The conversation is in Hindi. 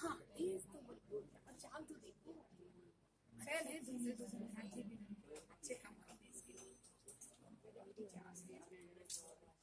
हाँ ये तो और चाल तो देखो खैर है दूसरे राज्य भी अच्छे काम करते हैं इसके लिए।